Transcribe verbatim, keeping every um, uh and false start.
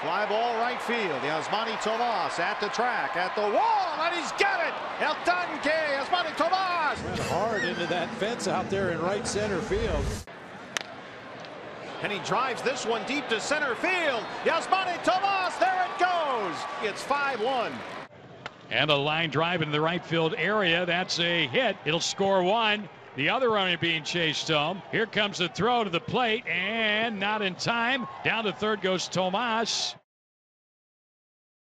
Fly ball right field. Yasmany Tomas at the track, at the wall, and he's got it. El Tanque, Yasmany Tomas. Went hard into that fence out there in right center field. And he drives this one deep to center field. Yasmany Tomas, there it goes. It's five one. And a line drive into the right field area. That's a hit. It'll score one. The other runner being chased home. Here comes the throw to the plate, and not in time. Down to third goes Tomas.